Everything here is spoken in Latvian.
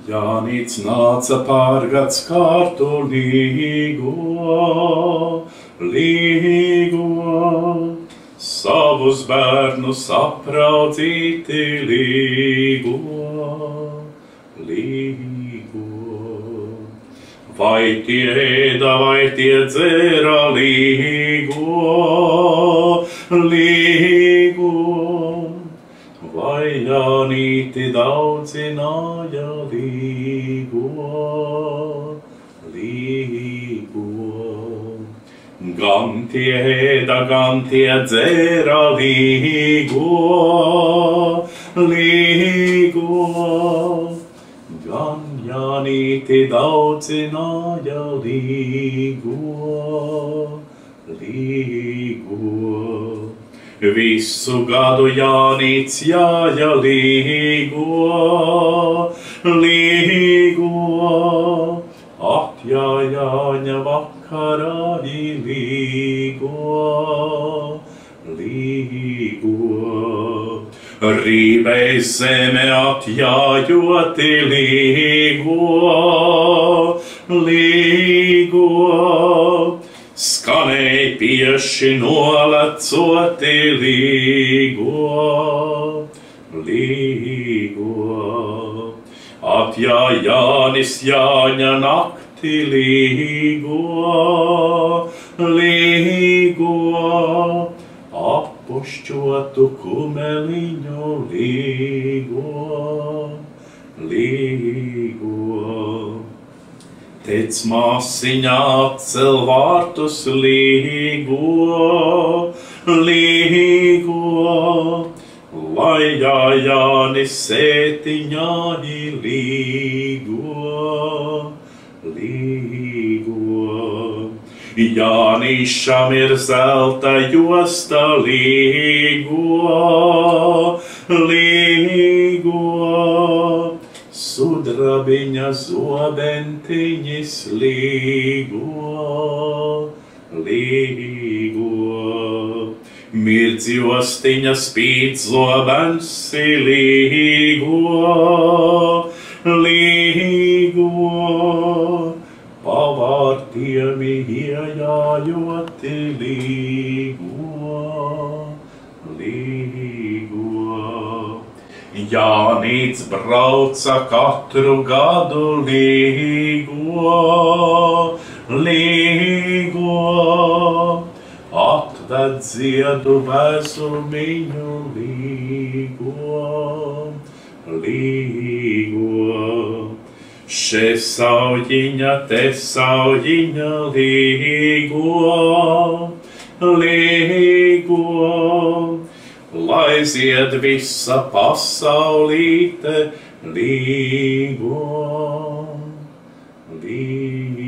Jānis nāca pārgads kārtu līgo, savus bērnus apraudzīti līgo. Vai tie ēda, vai tie dzēra līgo, vai Jānīti daudzināja līgo. Gan tie ēda, gan tie dzēra līgo, gan Jānīti daudzināja līgo. Visu gadu Jānīts jāja līgo, atjājāņa vakarā līgo. Rībei zeme atjājoti līgo, skanēja pieši nolecoti līgo. Atjāja Jānis Jāņa nakti līgo, apušķotu kumeliņu līgo. Tec māsiņā atcel vārtus līgo, lai Jānis sētiņā līgo. Jānīšam ir zelta josta līgo, sudrabiņa zobentiņas līgo. Mirdz jostiņa spīd zobens līgo. Pavārtiem iejājoti līgo. Jānīts brauca katru gadu līgo, atved ziedu vēzumiņu līgo. Še saujiņa, te saujiņa līgo, lai zied visa pasaulīte līgo.